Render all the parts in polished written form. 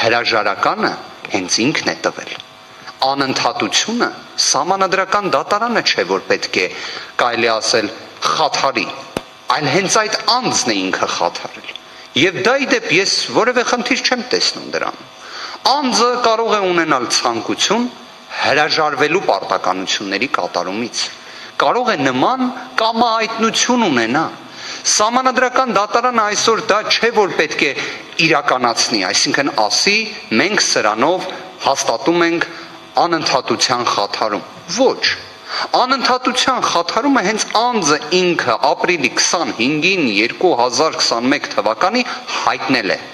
հրաժարականը հենց ինքն է տվել։ Անընդհատությունը սահմանադրական դատարանը չէ, որ պետք է կարելի ասել խաթարի, այլ հենց այդ անձն է ինքը խաթարել։ Եվ դա ի դեպ ես որևէ խնդիր չեմ տեսնում դրանում։ Անձը կարող է ունենալ ցանկություն հրաժարվելու պարտականությունների կատարումից, կարող է նման կամահայտնություն ունենա։ Սահմանադրական դատարանը այսօր դա չէ, որ պետք է իրականացնի, այսինքն ասի, մենք սրանով հաստատում ենք անընդհատության խաթարում։ Ոչ, անընդհատության խաթարումը հենց անձը ինքը ապրիլի 25-ին 2021 թվականի հայտնել է։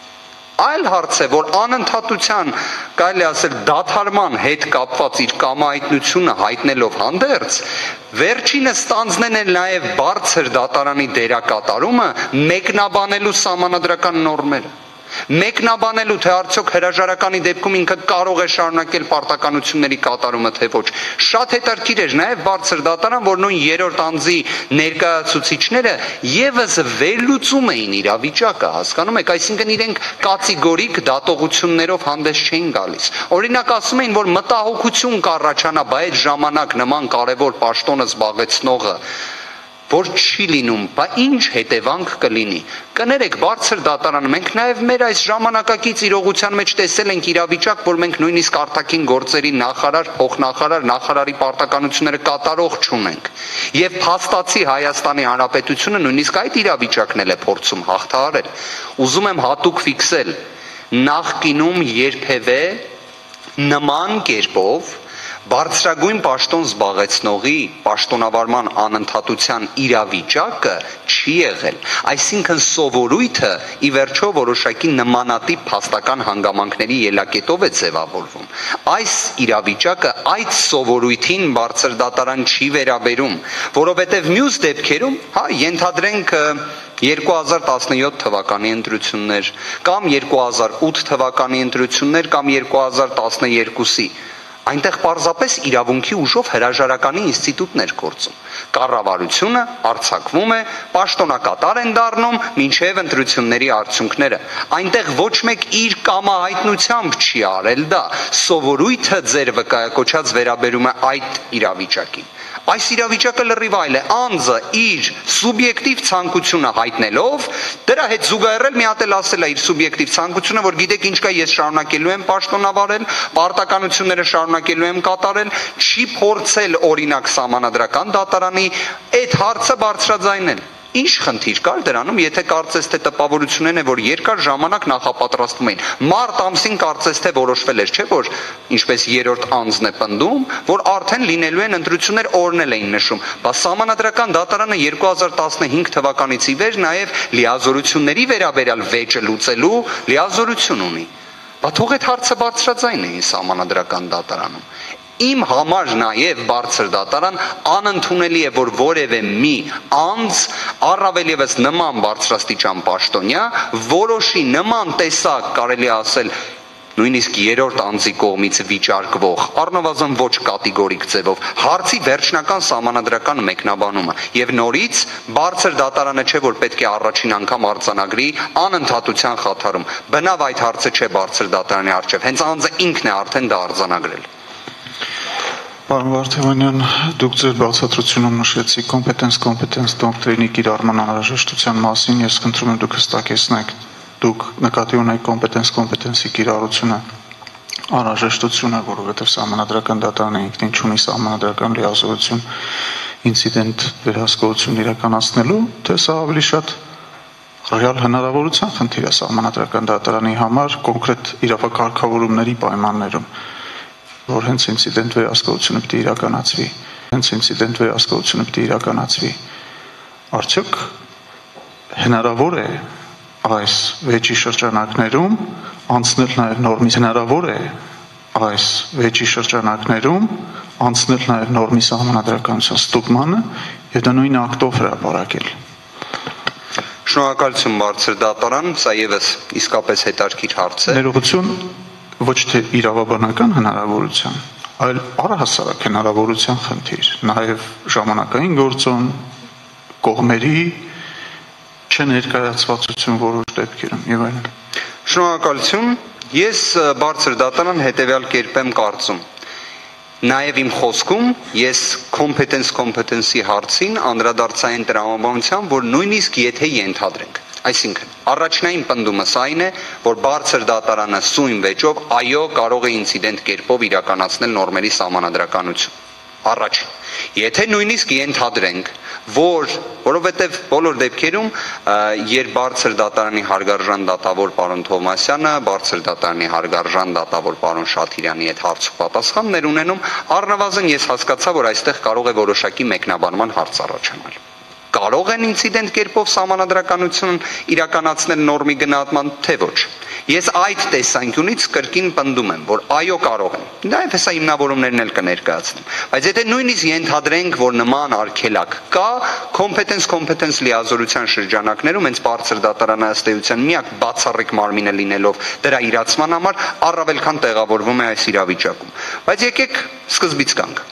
Այլ հարց է, որ անընդհատության, կարելի ասել, դադարման հետ կապված իր կամահայտնությունը հայտնելով հանդերձ, վերջինս ստանձնել է նաև բարձր դատարանի դերակատարումը մեկնաբանելու սահմանադրական նորմերը։ Մեկնաբանելու, թե արդյոք հրաժարականի դեպքում ինքը կարող է շարունակել պարտականությունների կատարումը, թե ոչ։ Շատ հետաքրքիր էր նաև բարձր դատարան, որ նույն երրորդ անձի ներկայացուցիչները ևս վերլուծում էին իրավիճակը, հասկանում եք, այսինքն իրենք կատեգորիկ դատողություններով հանդես չէին գալիս։ Օրինակ ասում էին, որ մտահոգություն կառաջանա, բայց այդ ժամանակ նման կարևոր պաշտոնը զբաղեցնողը որ չի լինում, բա ինչ հետևանք կլինի։ Կներեք, բարձր դատարան, մենք նաև մեր այս ժամանակակից իրողության մեջ տեսել ենք իրավիճակ, որ մենք նույնիսկ արտաքին գործերի նախարար, փոխնախարար, նախարարի պարտականությունները կատարող չունենք։ Եվ փաստացի Հայաստանի Հանրապետությունը նույնիսկ այդ իրավիճակն էլ է փորձում հաղթահարել։ Ուզում եմ հատուկ ֆիքսել, նախկինում երբևէ նման կերպով բարձրագույն պաշտոն զբաղեցնողի պաշտոնավարման անընդհատության իրավիճակը չի եղել, այսինքն սովորույթը ի վերջո որոշակի նմանատիպ փաստական հանգամանքների ելակետով է ձևավորվում։ Այս իրավիճակը այդ սովորույթին բարձր դատարան չի վերաբերում, որովհետև մյուս դեպքերում, ենթադրենք 2017 թվականի ընտրություններ, կամ 2008 թվականի ընտրություններ, կամ 2012-ի այնտեղ պարզապես իրավունքի ուժով հրաժարականի ինստիտուտներ գործում։ Կառավարությունը արձակվում է, պաշտոնակատար են դառնում մինչև ընտրությունների արդյունքները։ Այնտեղ ոչ մեկ իր կամահայտնությամբ չի արել դա։ Սովորույթը ձեր վկայակոչած վերաբերում է այդ իրավիճակին։ Այս իրավիճակը լրիվ այլ է, անձը իր սուբյեկտիվ ցանկությունը հայտնելով, դրա հետ զուգահեռ մի հատ էլ ասել է իր սուբյեկտիվ ցանկությունը, որ գիտեք ինչ կա, ես շարունակելու եմ պաշտոնավարել, պարտականությունները շարունակելու եմ կատարել, չի փորձել օրինակ սահմանադրական դատարանի այդ հարցը բարձրաձայնել։ Ինչ խնդիր կար դրանում, եթե կարծես թե տպավորությունն է, որ երկար ժամանակ նախապատրաստվում էին։ Մարտ ամսին կարծես թե որոշվել էր, չէ՞ որ ինչպես երրորդ անձն է պնդում, որ արդեն լինելու են ընտրություններ, օրն էին նշում։ Բայց սահմանադրական դատարանը 2015 թվականից ի վեր նաև լիազորությունների վերաբերյալ վեճը լուծելու լիազորություն ունի։ Բայց թող այդ հարցը բարձրաձայնեին սահմանադրական դատարանում։ Իմ համար նաև բարձր դատարան անընդունելի է, որ որևէ մի անձ, առավել ևս նման բարձրաստիճան պաշտոնյա, որոշի նման տեսակ, կարելի ասել, նույնիսկ երրորդ անձի կողմից վիճարկվող, առնվազն ոչ կատեգորիկ ձևով, հարցի վերջնական սահմանադրական մեկնաբանումը։ Եվ նորից բարձր դատարանը չէ, որ պետք է առաջին անգամ արձանագրի անընդհատության խաթարում։ Բնավ այդ հարցը չէ բարձր դատարանի առջև, հենց անձը ինքն է արդեն դա արձանագրել։ Պարոն Վարդևանյան, դուք ձեր բացատրությունում նշեցիք կոմպետենս դոկտրինի կիրառման անհրաժեշտության մասին, ես խնդրում եմ դուք հստակեցնեք, դուք նկատի ունեք կոմպետենսի կիրառությունը անհրաժեշտություն է, որովհետև սահմանադրական դատարանը ինքնին չունի սահմանադրական լիազորություն ինցիդենտ վերահսկողություն իրականացնելու, թե սա ավելի շատ ռեալ հնարավորության խնդիր է սահմանադրական դատարանի համար կոնկրետ իրավակարգավորումների պայմաններում, որ հենց ինցիդենտ վերահսկողությունը պետք է իրականացվի, արդյոք հնարավոր է այս վեճի շրջանակներում անցնել նաև նորմի, հնարավոր է այս վեճի շրջանակներում անցնել նաև նորմի սահմանադրականության ստուգմանը եւ դա նույն ակտով հրապարակել։ Շնորհակալություն բարձր դատարան, սա եւս իսկապես հետաքրքիր հարց է։ Ներողություն ոչ թե իրավաբանական հնարավորության, այլ առհասարակ հնարավորության խնդիր, նաև ժամանակային գործոն, կողմերի չներկայացվածություն որոշ դեպքերում եւ այլն։ Շնորհակալություն, Ես բարձր դատարան հետևյալ կերպ եմ կարծում։ Նաև իմ խոսքում ես competence-ի հարցին անդրադարձային տրամաբանության, որ նույնիսկ եթե ենթադրենք, այսինքն առաջնային պնդումս այն է, որ բարձր դատարանը սույն վեճով այո կարող է ինցիդենտ կերպով իրականացնել նորմերի սահմանադրականություն։ Առաջ, եթե նույնիսկ ենթադրենք, որովհետև բոլոր դեպքերում, երբ բարձր դատարանի հարգարժան դատավոր պարոն Թովմասյանը, բարձր դատարանի հարգարժան դատավոր պարոն Շաթիրյանի հետ հարցու պատասխաններ ունենում, առնվազն ես հասկացա, որ այստեղ կարող է որոշակի մեկնաբանման հարց առաջանալ։ Կարող են ինցիդենտ կերպով սահմանադրականություն իրականացնել նորմի գնահատման, թե ոչ։ Ես այդ տեսանկյունից կրկին պնդում եմ, որ այո կարող են։ Նաև հեսա հիմնավորումներն էլ կներկայացնեմ։ Բայց եթե նույնիսկ ենթադրենք, որ նման արգելակ կա, competence լիազորության շրջանակներում հենց բարձր դատարանը ըստ էության միակ բացառիկ մարմինը լինելով դրա իրացման համար առավել քան տեղավորվում է այս իրավիճակում։ Բայց եկեք սկզբից գանք։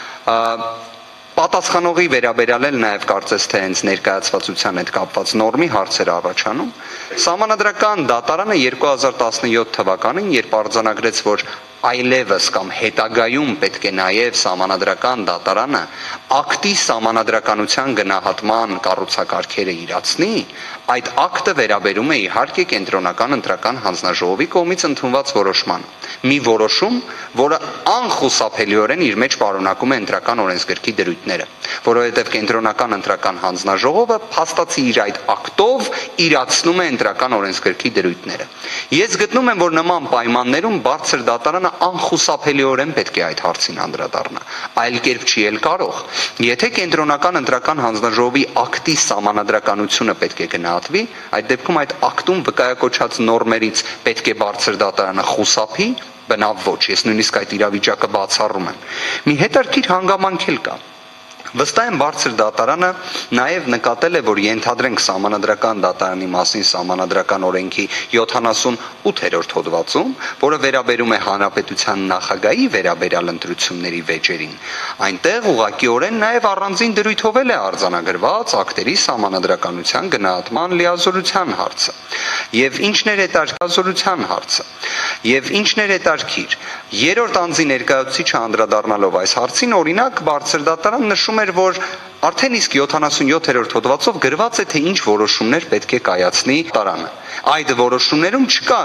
Պատասխանողի վերաբերյալ էլ նաև կարծես թե հենց ներկայացվածության հետ կապված նորմի հարցեր առաջանում։ Սահմանադրական դատարանը 2017 թվականին, երբ արձանագրեց, որ այլևս կամ հետագայում պետք է նաև սահմանադրական դատարանը ակտի սահմանադրականության գնահատման կառուցակարգերը իրացնի, այդ ակտը վերաբերում է իհարկե կենտրոնական ընտրական հանձնաժողովի կողմից ընդունված որոշման։ Մի որոշում, որը անխուսափելիորեն իր մեջ պարունակում է ընտրական օրենսգրքի դրույթները, որովհետև կենտրոնական ընտրական հանձնաժողովը փաստացի իր այդ ակտով իրացնում է ընտրական օրենսգրքի դրույթները։ Ես գտնում եմ, որ նման պայմաններում բարձր դատարանը անխուսափելիորեն պետք է այդ հարցին անդրադառնա, այլ կերպ չի էլ կարող։ Եթե կենտրոնական ընտրական հանձնաժողովի ակտի սահմանադրականությունը պետք է գնահատվի, այդ դեպքում այդ ակտում վկայակոչած նորմերից պետք է բարձր դատարանը խուսափի, բնավ ոչ, ես նույնիսկ այդ իրավիճակը բացառում եմ։ Մի հետաքրքիր հանգամանք էլ կա։ Վստահ եմ բարձր դատարանը նաև նկատել է, որ ենթադրենք սահմանադրական դատարանի մասին սահմանադրական օրենքի 78-րդ հոդվածում, որը վերաբերում է հանրապետության նախագահի վերաբերյալ ընտրությունների վեճերին, այնտեղ ուղղակիորեն նաև առանձին դրույթով է արձանագրված ակտերի սահմանադրականության գնահատման լիազորության հարցը։ Եվ ինչն էր հետաքրքրության հարցը։ Եվ ինչն էր հետաքրքիր։ Երրորդ անձի ներկայացուցիչը անդրադառնալով այս հարցին, օրինակ բարձր դատարան նշում էր, որ արդեն իսկ 77-րդ հոդվածով գրված է, թե ինչ որոշումներ պետք է կայացնի դատարանը։ Այդ որոշումներում չկա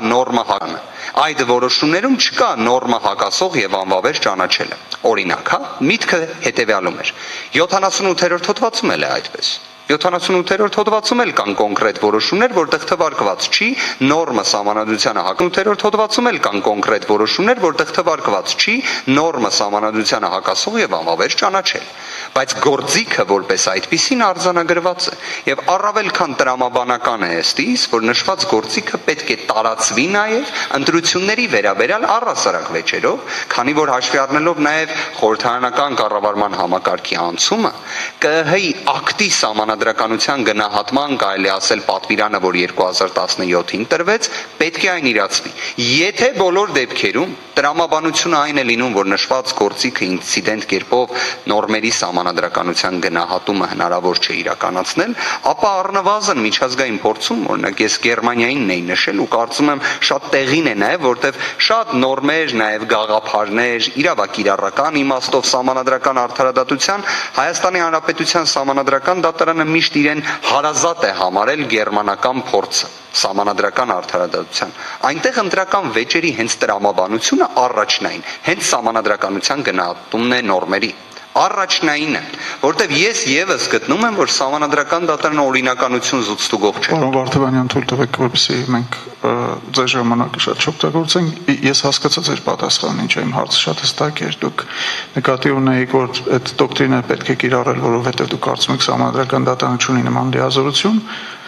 նորմը հակասող եւ անվավեր ճանաչելը։ Օրինակ, միտքը հետեւյալում էր։ 78-րդ հոդվածում էլ է այդպես։ 78-րդ հոդվածում էլ կան կոնկրետ որոշումներ, որտեղ թվարկված չի նորմը սահմանադրությանը հակասող։ 8-րդ հոդվածում էլ կան կոնկրետ որոշումներ, որտեղ թվարկված չի նորմը սահմանադրությանը հակասող եւ անվավեր ճանաչել։ Բայց գործիքը որպես այդպիսին արձանագրված է եւ առավել քան տրամաբանական է ըստիս, որ նշված գործիքը պետք է տարածվի նաեւ ընտրությունների վերաբերյալ առհասարակ վեճերով, քանի որ հաշվի առնելով նաեւ խորհրդարանական կառավարման համակարգի անցումը, ԿԸՀ-ի ակտի սահմանադրականության գնահատման կարելի ասել պատվիրանը, որ 2017-ին տրվեց, պետք է այն իրացվի։ Եթե բոլոր դեպքերում տրամաբանությունը այն է լինում, որ նշված գործիքը ինցիդենտ կերպով նորմերի սահմանադրականության գնահատումը հնարավոր չէ իրականացնել, ապա առնվազն միջազգային փորձում, օրինակ ես Գերմանիային էի նշել ու կարծում եմ շատ տեղին է նաև, որտեղ շատ նորմեր, նաև գաղափարներ, իրավակիրառական իմաստով սահմանադրական արդարադատության Հայաստանի Հանրապետության սահմանադրական դատարանը միշտ իրեն հարազատ է համարել գերմանական փորձը սահմանադրական արդարադատության։ Այնտեղ ընտրական վեճերի հենց տրամաբանությունը առաջնային, հենց սահմանադրականության գնահատումն է նորմերի։ Առաջնայինը, որտեղ ես եւս գտնում եմ, որ սահմանադրական դատարանը օրինականություն զուծտուգող չէ։ Պարոն Վարդանյան, թույլ տվեք, որպեսզի մենք ձեր ժամանակը շատ չօգտագործենք։ Ես հասկացա ձեր պատասխանը, ինչ իմ հարցը շատ հստակ էր։ Դուք նկատի ունեիք, որ այդ դոկտրինը պետք է կիրառել, որովհետև դուք կարծում եք սահմանադրական դատարանը չունի նման լիազորություն։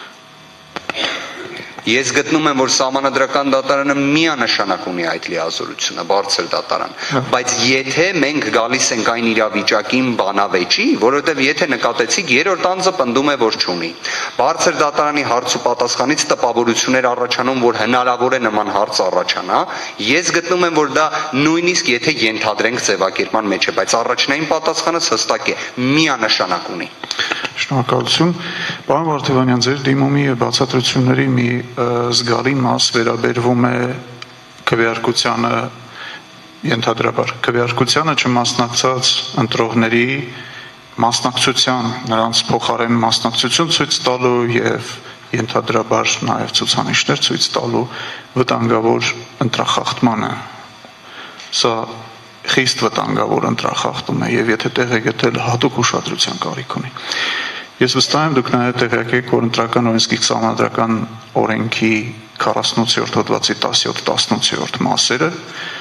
Ես գտնում եմ, որ սահմանադրական դատարանը միանշանակ ունի այդ լիազորությունը, բարձր դատարան, բայց եթե մենք գալիս ենք այն իրավիճակին բանավեճի, որովհետև եթե նկատեցիք, երրորդ անձը պնդում է, որ չունի։ Բարձր դատարանի հարց ու պատասխանից տպավորություններ առաջանում, որ հնարավոր է նման հարց առաջանա, ես գտնում եմ, որ դա նույնիսկ եթե ենթադրենք ձևակերպման մեջ է, բայց առաջնային պատասխանը հստակ է, միանշանակ ունի։ Շնորհակալություն։ Պարոն Վարդանյան, ձեր դիմումի եւ բացատրությունների մի զգալի մաս վերաբերվում է քվեարկությանը ենթադրաբար քվեարկությանը չմասնակցած ընտրողների մասնակցության նրանց փոխարեն մասնակցություն ցույց տալու եւ ենթադրաբար նաեւ ցուցանիշներ ցույց տալու վտանգավոր ընտրախախտմանը սա խիստ վտանգավոր ընտրախախտում է եւ եթե տեղ է գտել հատուկ ուշադրության կարիք ունի ես վստահ եմ դուք նաեւ տեղյակ եք որ ընտրական օրենսգիր սահմանադրական օրենքի 48-րդ հոդվածի 17-18-րդ մասերը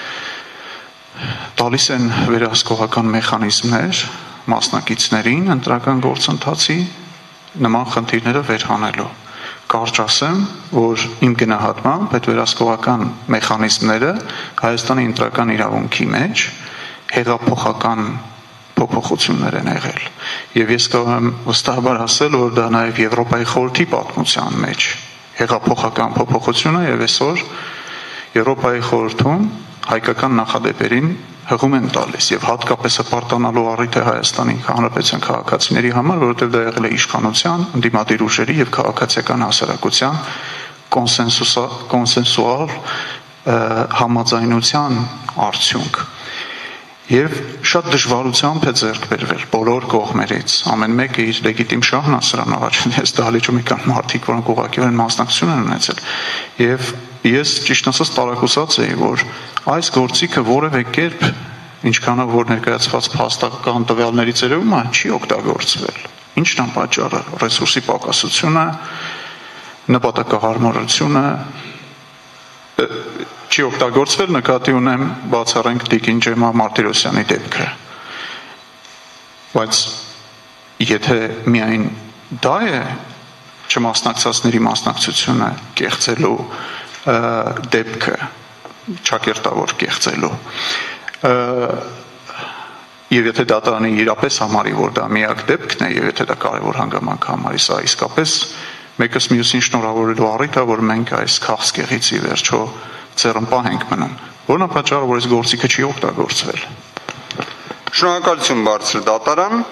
տալիս են վերահսկողական մեխանիզմներ մասնակիցներին ընտրական գործընթացի նման խնդիրները վերհանելու կարճ ասեմ որ իմ գնահատմամբ այդ վերահսկողական մեխանիզմները Հայաստանի ընտրական իրավունքի մեջ հեղափոխական փոփոխություններ են եղել եւ ես կարող եմ վստահաբար ասել որ դա նաեւ Եվրոպայի խորհրդի պատմության մեջ հեղափոխական փոփոխություն է եւ այսօր Եվրոպայի խորհրդում հայկական նախադեպերին հղում են տալիս եւ հատկապես հպարտանալու առիթ է Հայաստանի Հանրապետության քաղաքացիների համար, որովհետեւ դա եղել է իշխանության, ընդդիմադիր ուժերի եւ քաղաքացիական հասարակության կոնսենսուալ համաձայնության արդյունք։ Եվ շատ դժվարությամբ է ձեռք բերվել բոլոր կողմերից, ամեն մեկը իր լեգիտիմ շահն է սրան առաջին ես դահլիճում կան մարդիկ, որոնք ուղղակիորեն մասնակցություն են ունեցել։ Եվ ես ճիշտ ասած տարակուսած էի, որ այս գործիքը որևէ կերպ ինչքանով որ ներկայացված փաստական տվյալների ծերևում չի օգտագործվել։ Ինչն է պատճառը՝ ռեսուրսի պակասությունը, նպատակահարմարությունը չի օգտագործվել նկատի ունեմ բացառենք Տիկին Ջեմա Մարտիրոսյանի դեպքը բայց եթե միայն դա է չմասնակցածների մասնակցությունը կեղծելու դեպքը ճակերտավոր կեղծելու եւ եթե դատարանը իրապես համարի որ դա միակ դեպքն է եւ եթե դա կարեւոր հանգամանք համարի սա իսկապես մեկս մյուսին շնորհավորելու առիթ է որ մենք այս քաղցկեղից ի վերջո ծերմպահ ենք մնում որն է պատճառը որ այս գործիքը չի օգտագործվել Շնորհակալություն բարձր դատարան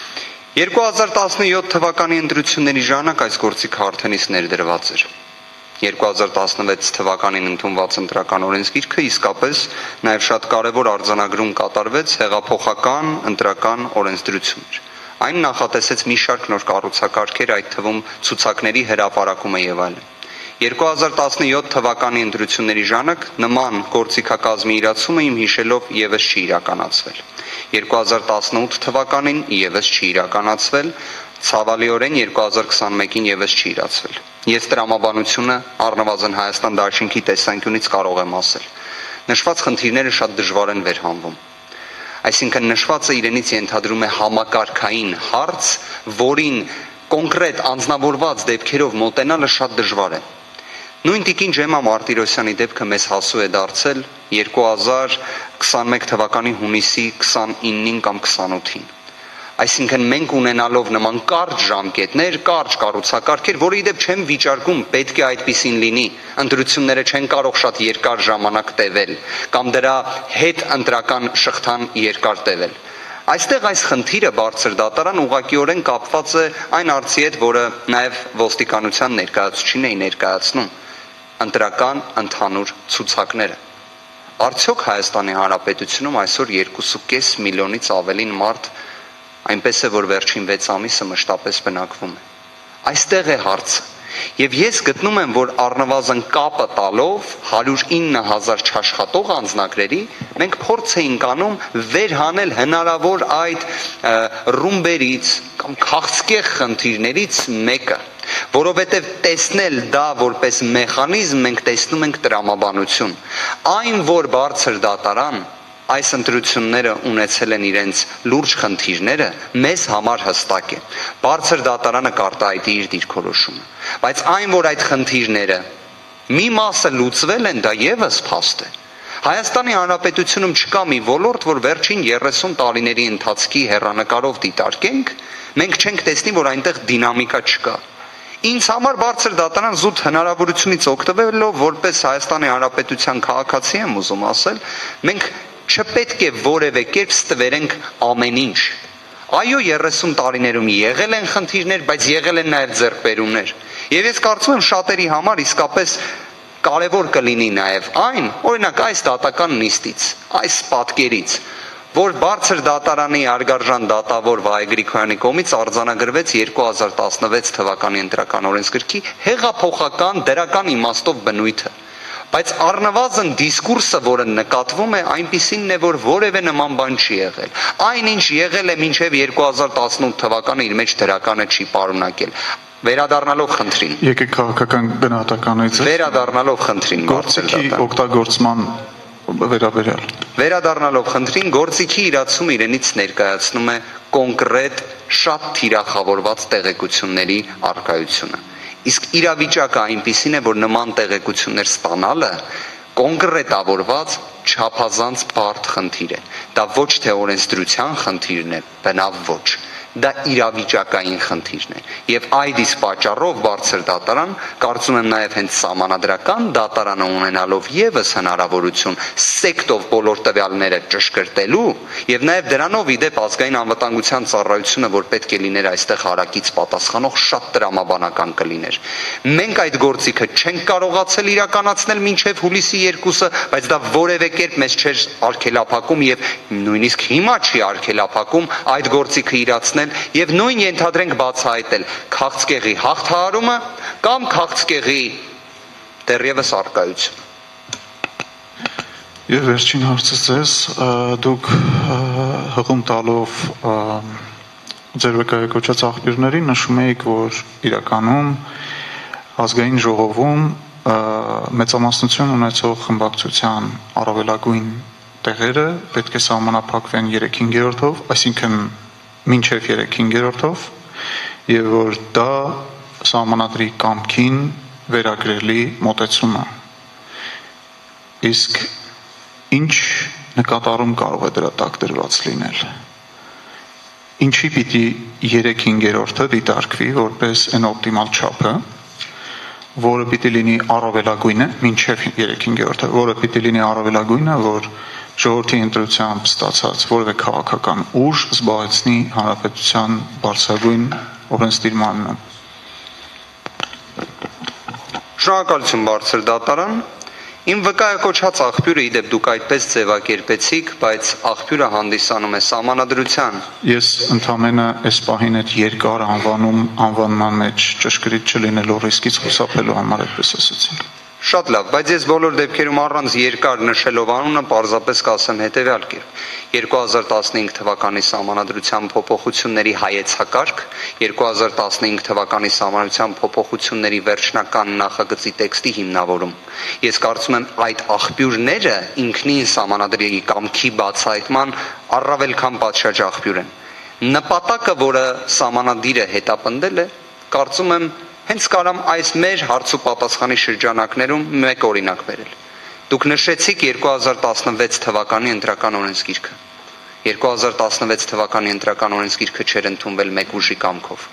2017 թվականի ընտրությունների ժամանակ այս գործիքը արդեն իսկ ներդրված էր 2016 թվականին ընդունված ընտրական օրենսգիրքը իսկապես նաև շատ կարևոր արձանագրում կատարվեց հեղափոխական ընտրական օրենսդրություններ այն նախատեսեց մի շարք նոր կառուցակարգեր այդ թվում ցուցակների հրապարակումը եւ այլն 2017 թվականի ընտրությունների ժամանակ նման գործիքակազմի իրացումը իմ հիշելով եւս չի իրականացվել 2018 թվականին եւս չի իրականացվել ցավալիորեն 2021-ին եւս չի իրացվել ես տրամաբանությունը առնվազն Հայաստան Դաշինքի տեսանկյունից կարող եմ ասել նշված խնդիրները շատ դժվար են վերհանվում այսինքն նշվածը իրենից ենթադրում է համակարգային հարց որին կոնկրետ անձնավորված դեպքերով մոտենալը շատ դժվար է Նույն Տիկին Ջեմա Մարտիրոսյանի դեպքը մեզ հասու է դարձել 2021 թվականի հունիսի 29-ին կամ 28-ին։ Այսինքն մենք ունենալով նման կարճ ժամկետներ, կարճ կառուցակարգեր, որը իդեպ չեմ վիճարկում, պետք է այդպիսին լինի, ընտրությունները չեն կարող շատ երկար ժամանակ տևել, կամ դրա հետ ընտրական շղթան երկար տևել։ Այստեղ այս խնդիրը բարձր դատարան ուղղակիորեն կապված է այն հարցի հետ, որը նաև ոստիկանության ներկայացուցիչին է ներկայացնում ընտրական ընդհանուր ցուցակները։ Արդյոք Հայաստանի Հանրապետությունում այսօր 2.5 միլիոնից ավելին մարդ այնպես է, որ վերջին 6 ամիսը մշտապես բնակվում է։ Այստեղ է հարցը։ Եվ ես գտնում եմ, որ առնվազն կապը տալով 109,000 չաշխատող անձնակների մենք փորձ էինք անում վերհանել հնարավոր այդ ռումբերից կամ քաղցկեղ խնդիրներից մեկը, որովհետև տեսնել դա որպես մեխանիզմ մենք տեսնում ենք տրամաբանություն։ Այն, որ բարձր դատարան այս ընտրությունները ունեցել են իրենց լուրջ խնդիրները, մեզ համար հստակ է։ Բարձր դատարանը կարտահայտի իր դիրքորոշումը։ Բայց այն, որ այդ խնդիրները մի մասը լուծվել են, դա եւս փաստ է։ Հայաստանի Հանրապետությունում չկա մի ոլորտ, որ վերջին 30 տարիների ընթացքի հեռանկարով դիտարկենք, մենք չենք տեսնի, որ այնտեղ դինամիկա չկա։ Ինձ համար բարձր դատարան զուտ հնարավորությունից օգտվելով, որպես Հայաստանի Հանրապետության քաղաքացի եմ ուզում ասել, մենք չպետք է որևէ կերպ ստվերենք ամեն ինչ։ Այո, 30 տարիներում եղել են խնդիրներ, բայց եղել են նաև ձեռքբերումներ։ Եվ ես կարծում եմ շատերի համար իսկապես Կարևոր կլինի նաև այն, օրինակ այս դատական նիստից, այս պատկերից, որ բարձր դատարանի հարգարժան դատավոր Վահե Գրիգորյանի կողմից արձանագրվեց 2016 թվականի ընտրական օրենսգրքի հեղափոխական դրական իմաստով բնույթը, բայց առնվազն դիսկուրսը, որը նկատվում է, այնպիսին է, որ որևէ նման բան չի եղել, այնինչ եղել է մինչև 2018 թվականը իր մեջ դրականը չի պարունակել։ Վերադառնալով խնդրին։ Եկեք քաղաքական գնահատականից Վերադառնալով խնդրին, գործիքի օգտագործման վերաբերյալ։ Վերադառնալով խնդրին, գործիքի իրացումը իրենից ներկայացնում է կոնկրետ, շատ թիրախավորված տեղեկությունների առկայությունը։ Իսկ իրավիճակը այնպիսին է, որ նման տեղեկություններ ստանալը կոնկրետավորված չափազանց բարդ խնդիր է։ Դա ոչ թե օրենսդրության խնդիրն է, բնավ ոչ։ Դա իրավիճակային խնդիրն է։ Եվ այդ իսկ պատճառով բարձր դատարան, կարծում եմ նաև հենց սահմանադրական դատարանը ունենալով եւս հնարավորություն սեկտով բոլոր տվյալները ճշգրտելու եւ նաև դրանով իդեպ ազգային անվտանգության ծառայությունը, որ պետք է լիներ այստեղ հարակից պատասխանող, շատ տրամաբանական կլիներ։ Մենք այդ գործիքը չենք կարողացել իրականացնել մինչև հուլիսի 2-ը, բայց դա որևէ կերպ մեզ չէր արգելափակում եւ նույնիսկ հիմա չի արգելափակում այդ գործիքը իրացնել եւ նույն ենթադրենք բացահայտել քաղցկեղի հաղթահարումը կամ քաղցկեղի դեռևս առկայություն։ Եվ վերջին հարցը ձեզ, դուք հղում տալով ձեր վկայակոչած աղբյուրներին նշում եք, որ իրականում ազգային ժողովում մեծամասնություն ունեցող խմբակցության առավելագույն տեղերը պետք է սահմանափակվեն 3/5-ով, այսինքն մինչև 3/5-ով, եւ որ դա սահմանադրի կամքին վերագրելի մոտեցում է։ Իսկ ինչ նկատառում կարող է դրա տակ դրված լինել։ Ինչի պիտի 3/5-ը դիտարկվի որպես այն օպտիմալ չափը, որը պիտի լինի առավելագույնը, մինչև 3/5-ը, որը պիտի լինի առավելագույնը, որ ժողովրդի ընտրությամբ ստացած որևէ քաղաքական ուժ զբաղեցնի հանրապետության բարձրագույն օրենսդիրմանն։ Շնորհակալություն բարձր դատարան։ Իմ վկայակոչած աղբյուրը իդեպ դուք այդպես ձևակերպեցիք, բայց աղբյուրը հանդիսանում է սահմանադրության։ Ես ընդամենը այս պահին այդ երկար անվանման մեջ ճշգրիտ չլինելու ռիսկից խուսափելու համար այդպես ասացի։ Շատ լավ, բայց ես բոլոր դեպքերում առանց երկար նշելով անունը պարզապես կասեմ հետևյալ կերպ։ 2015 թվականի սահմանադրության փոփոխությունների հայեցակարգ, 2015 թվականի սահմանադրության փոփոխությունների վերջնական նախագծի տեքստի հիմնավորում։ Ես կարծում եմ այդ աղբյուրները ինքնին սահմանադրի կամքի բացահայտման առավել քան պատշաճ աղբյուր են։ Նպատակը, որը սահմանադիրը հետապնդել է, կարծում եմ հենց կարամ այս մեր հարց ու պատասխանի շրջանակներում մեկ օրինակ բերել։ Դուք նշեցիք 2016 թվականի ընտրական օրենսգիրքը։ 2016 թվականի ընտրական օրենսգիրքը չէր ընդունվել մեկ ուժի կամքով։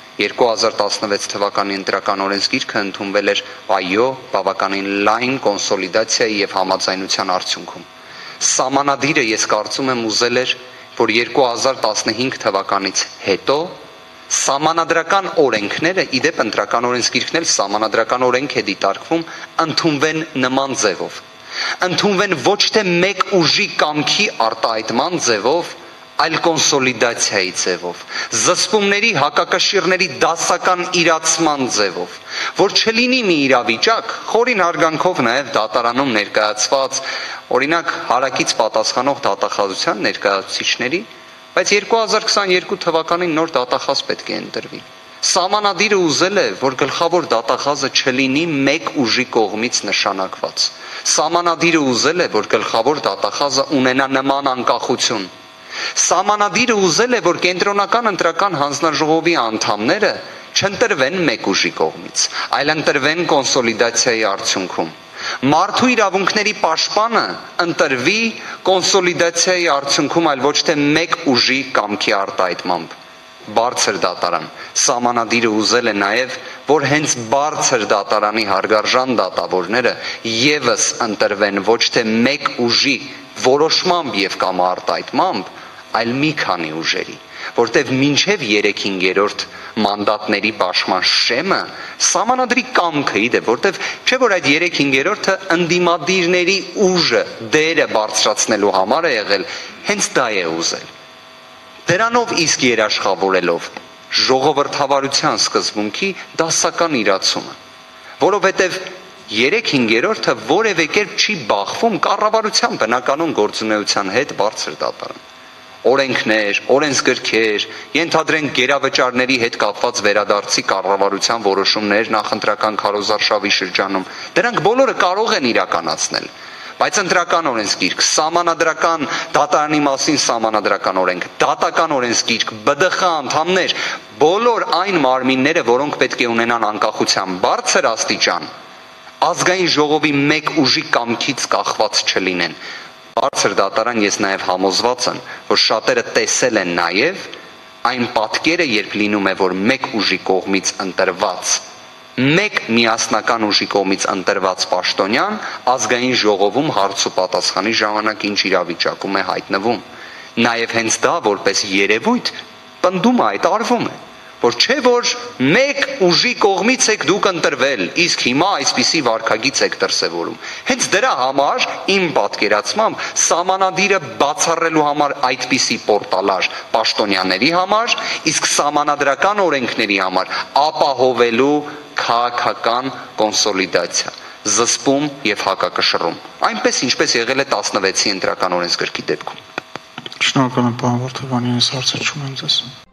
2016 թվականի ընտրական օրենսգիրքը ընդունվել էր այո, բավականին լայն կոնսոլիդացիայի եւ համաձայնության արդյունքում։ Սահմանադիրը ես կարծում եմ ուզել էր, որ 2015 թվականից հետո սահմանադրական օրենքները, իդեպ ընտրական օրենսգիրքն էլ սահմանադրական օրենք է դիտարկվում, ընդունվեն նման ձևով։ Ընդունվեն ոչ թե մեկ ուժի կամքի արտահայտման ձևով, այլ կոնսոլիդացիայի ձևով, զսպումների հակակշիռների դասական իրացման ձևով, որ չլինի մի իրավիճակ, խորին հարգանքով նաև դատարանում ներկայացված, օրինակ հարակից պատասխանող դատախազության ներկայացուցիչների, բայց 2022 թվականին նոր դատախազ պետք է ընտրվի։ Սահմանադիրը ուզել է, որ գլխավոր դատախազը չլինի մեկ ուժի կողմից նշանակված։ Սահմանադիրը ուզել է, որ գլխավոր դատախազը ունենա նման անկախություն։ Սահմանադիրը ուզել է, որ կենտրոնական ընտրական հանձնաժողովի անդամները չընտրվեն մեկ ուժի կողմից, այլ ընտրվեն կոնսոլիդացիայի արդյունքում։ Մարդու իրավունքների պաշտպանը ընտրվի կոնսոլիդացիայի արդյունքում, այլ ոչ թե մեկ ուժի կամքի արտահայտմամբ։ Բարձր դատարան, սահմանադիրը ուզել է նաև, որ հենց բարձր դատարանի հարգարժան դատավորները եւս ընտրվեն ոչ թե մեկ ուժի որոշմամբ եւ կամ արտահայտմամբ, այլ մի քանի ուժերի, որտեվ մինչև 3-5-րդ մանդատների պաշտման շեմը սահմանադրի կամքը իդե, որտեվ չէ որ այդ 3-5-րդը ընդդիմադիրների ուժը, դերը բարձրացնելու համար է եղել, հենց դա է ուզել։ Դրանով իսկ երաշխավորելով ժողովրդավարության սկզբունքի դասական իրացումը, որովհետև 3-5-րդը որևէ կերպ չի բախվում կառավարության բնականոն գործունեության հետ բարձր դատարան։ Օրենքներ, օրենսգրքեր, ենթադրենք գերավճարների հետ կապված վերադարձի կառավարության որոշումներ նախընտրական քարոզարշավի շրջանում, դրանք բոլորը կարող են իրականացնել, բայց ընտրական օրենսգիրք, սահմանադրական դատարանի մասին սահմանադրական օրենք, դատական օրենսգիրք, ԲԴԽ անդամներ, բոլոր այն մարմինները, որոնք պետք է ունենան անկախության բարձր աստիճան, ազգային ժողովի մեկ ուժի կամքից կախված չլինեն։ Բարձր դատարան ես նաև համոզված եմ, որ շատերը տեսել են նաև այն պատկերը, երբ լինում է, որ մեկ ուժի կողմից ընտրված, մեկ միասնական ուժի կողմից ընտրված պաշտոնյան ազգային ժողովում հարց ու պատասխանի ժամանակ ինչ իրավիճակում է հայտնվում։ Նաև հենց դա որպես երևույթ պնդում է, այդ արվում է, որ չէ որ մեկ ուժի կողմից եք դուք ընտրվել, իսկ հիմա այսպիսի վարքագիծ եք դրսևորում։ Հենց դրա համար իմ պատկերացմամբ սահմանադիրը բացառելու համար այդպիսի պորտալար պաշտոնյաների համար, իսկ սահմանադրական օրենքների համար ապահովելու քաղաքական կոնսոլիդացիա, զսպում եւ հակակշռում, այնպես ինչպես եղել է 16-ի ընտրական օրենսգրքի դեպքում։ Շնորհակալ եմ, պարոն Վարդանյան, ես հարցեր չունեմ ձեզ։